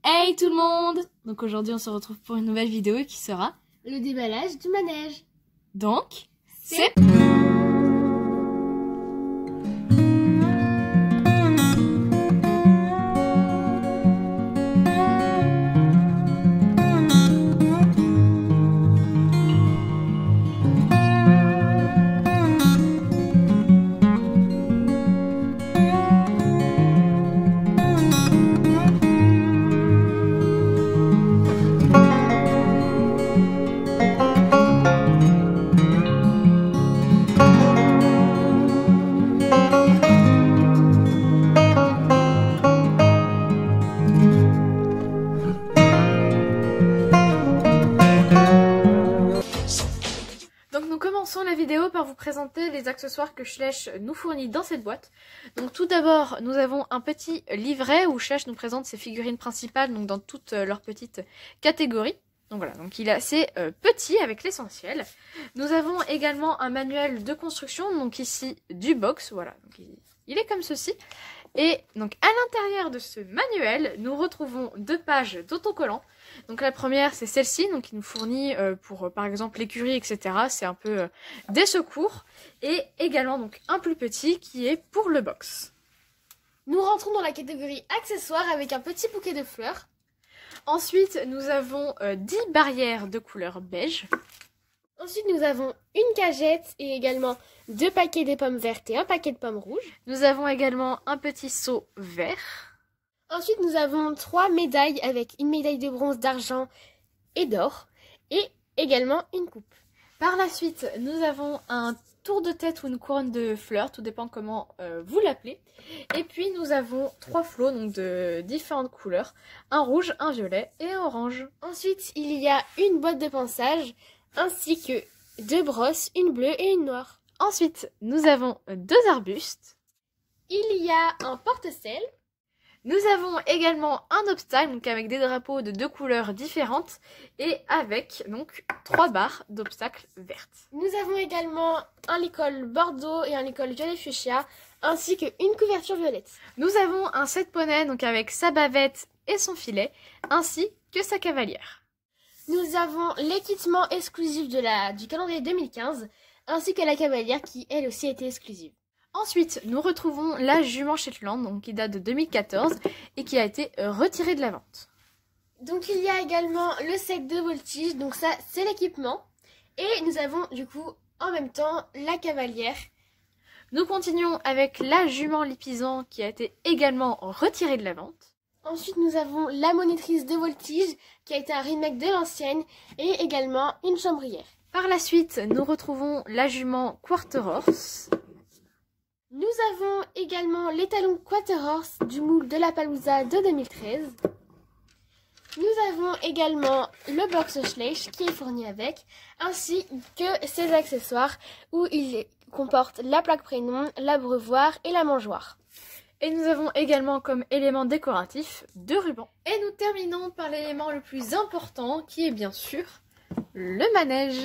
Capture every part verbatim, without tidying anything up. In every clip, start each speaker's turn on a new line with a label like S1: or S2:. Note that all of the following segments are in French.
S1: Hey tout le monde! Donc aujourd'hui on se retrouve pour une nouvelle vidéo qui sera
S2: le déballage du manège.
S1: Donc, c'est... Donc nous commençons la vidéo par vous présenter les accessoires que Schleich nous fournit dans cette boîte. Donc tout d'abord, nous avons un petit livret où Schleich nous présente ses figurines principales, donc dans toutes leurs petites catégories. Donc voilà, donc il est assez euh, petit avec l'essentiel. Nous avons également un manuel de construction, donc ici du box, voilà, donc il, il est comme ceci. Et donc à l'intérieur de ce manuel, nous retrouvons deux pages d'autocollants. Donc la première c'est celle-ci, donc qui nous fournit euh, pour euh, par exemple l'écurie, et cetera. C'est un peu euh, des secours. Et également donc un plus petit qui est pour le box.
S2: Nous rentrons dans la catégorie accessoires avec un petit bouquet de fleurs.
S1: Ensuite nous avons euh, dix barrières de couleur beige.
S2: Ensuite, nous avons une cagette et également deux paquets de pommes vertes et un paquet de pommes rouges.
S1: Nous avons également un petit seau vert.
S2: Ensuite, nous avons trois médailles avec une médaille de bronze, d'argent et d'or. Et également une coupe.
S1: Par la suite, nous avons un tour de tête ou une couronne de fleurs, tout dépend comment euh, vous l'appelez. Et puis, nous avons trois flots donc de différentes couleurs. Un rouge, un violet et un orange.
S2: Ensuite, il y a une boîte de ponçage, ainsi que deux brosses, une bleue et une noire.
S1: Ensuite, nous avons deux arbustes.
S2: Il y a un porte-sel.
S1: Nous avons également un obstacle, donc avec des drapeaux de deux couleurs différentes et avec donc trois barres d'obstacles vertes.
S2: Nous avons également un licol bordeaux et un licol violet fuchsia, ainsi qu'une couverture violette.
S1: Nous avons un set poney, donc avec sa bavette et son filet, ainsi que sa cavalière.
S2: Nous avons l'équipement exclusif de la, du calendrier deux mille quinze, ainsi que la cavalière qui, elle aussi, était exclusive.
S1: Ensuite, nous retrouvons la jument Shetland, donc qui date de deux mille quatorze et qui a été retirée de la vente.
S2: Donc il y a également le set de voltige, donc ça c'est l'équipement. Et nous avons du coup en même temps la cavalière.
S1: Nous continuons avec la jument Lipizzan qui a été également retirée de la vente.
S2: Ensuite, nous avons la monitrice de voltige qui a été un remake de l'ancienne et également une chambrière.
S1: Par la suite, nous retrouvons la jument Quarterhorse.
S2: Nous avons également les talons Quarterhorse du moule de la Palouza de deux mille treize. Nous avons également le box Schleich qui est fourni avec, ainsi que ses accessoires où il comporte la plaque prénom, l'abreuvoir et la mangeoire.
S1: Et nous avons également comme élément décoratif deux rubans. Et nous terminons par l'élément le plus important qui est bien sûr le manège.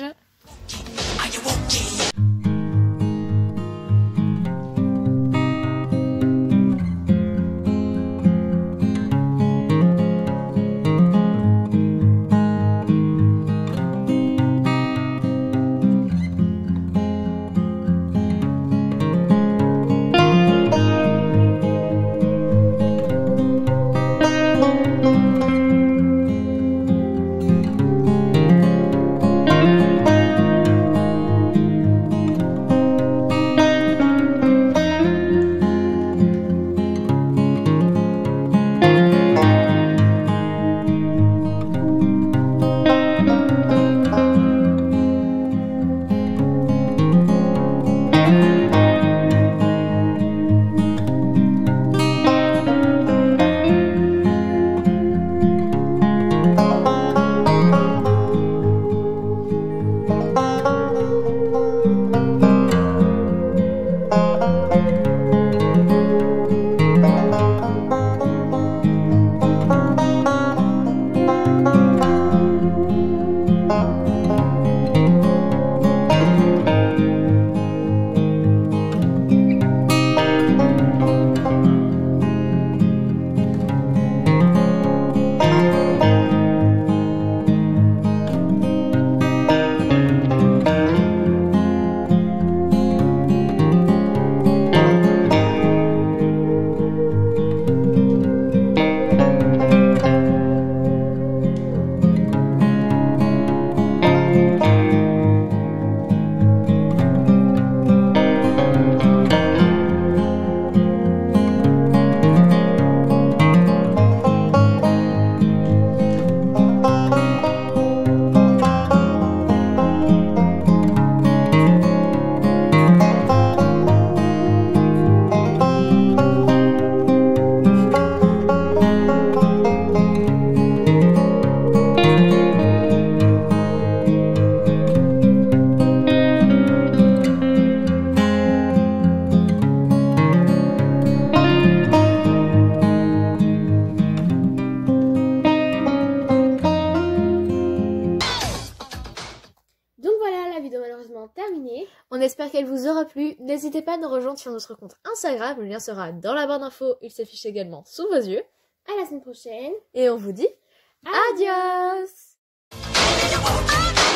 S2: vidéo malheureusement terminée.
S1: On espère qu'elle vous aura plu. N'hésitez pas à nous rejoindre sur notre compte Instagram. Le lien sera dans la barre d'infos. Il s'affiche également sous vos yeux.
S2: À la semaine prochaine.
S1: Et on vous dit adios.